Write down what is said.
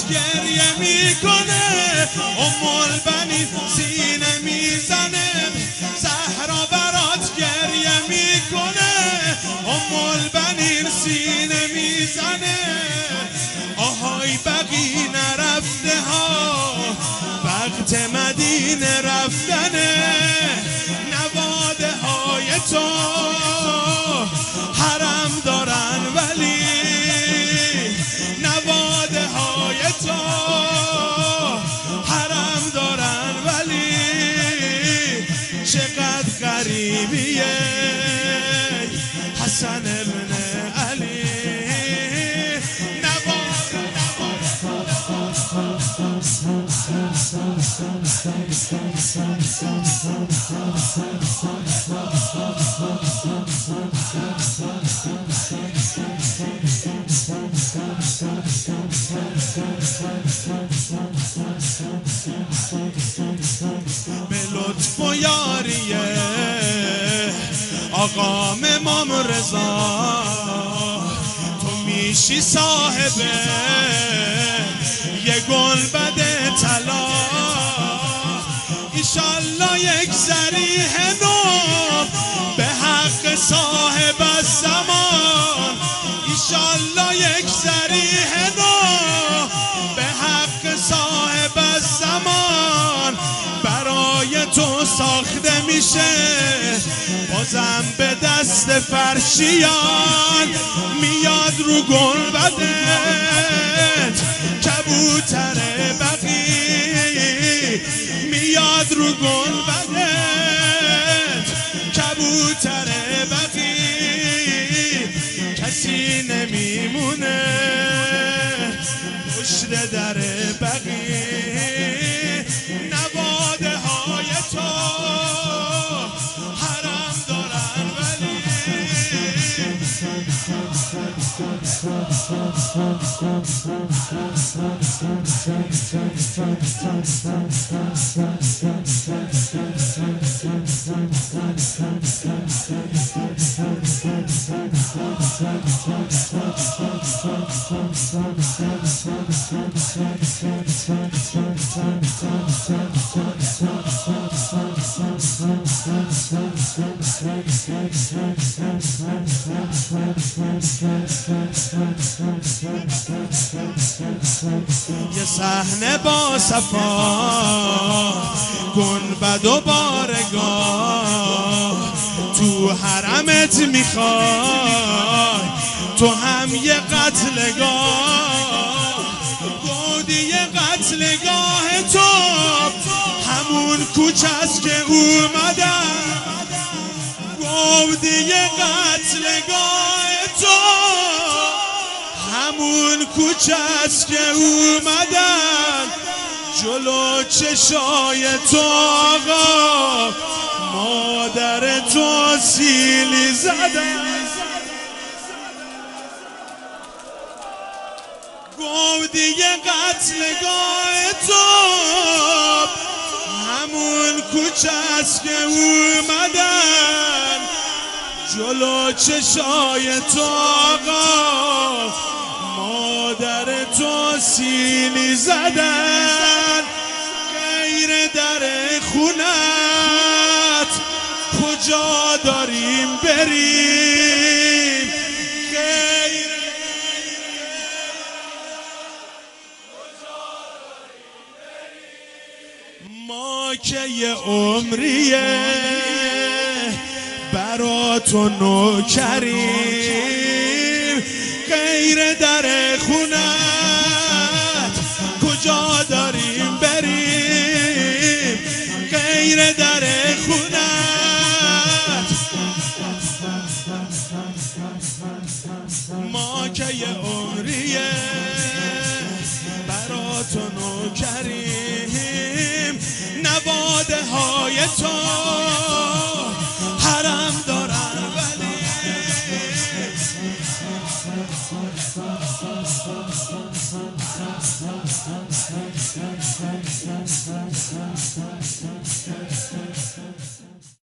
گریه میکنه، البنین سینه میزنه، زهرا برات گریه میکنه، البنین سینه میزنه. آهای بقی نرفته ها، وقت مدینه رفتنه، نواده های تو حرم دارن ولی نواده های تو حرم دارن ولی چقدر غریبیه حسن ابن علی. به لطف و یاریه آقا امام رضا، تو میشی صاحب یه گنبد طلا. ایشالله یک ذریح نو به حق صاحب الزمان، ایشالله یک ذریح نو به حق صاحب الزمان برای تو ساخته میشه، بازم به دست فرشیان میاد رو گنبدت کبوتر بقی، میاد رو گنبدت کبوتر بقی، کسی نمیمونه پشت در بقی، نواده های تو حرم دارن ولی یه صحنه با صفا گنبد و بارگاه، تو حرمت میخوای تو هم یه قتلگاه، گودی قتلگاه تو همون کوچه‌ست که اومدن، گودی قتلگاه تو همون کوچه‌ست که اومدن جلو چشای تو آقا مادر تو سیلی زدن. گودی قتلگاه تو همون کوچه‌ست که اومدن جلو چشای تو آقا مادر تو سیلی زدن. غیر در خونت کجا داریم بریم، غیر ما که یه عمریه برا تو نوکریم، غیر در خونت کجا داریم بریم، غیر در خونت ما که یه عمریه برا تو نوکریم، نواده های تو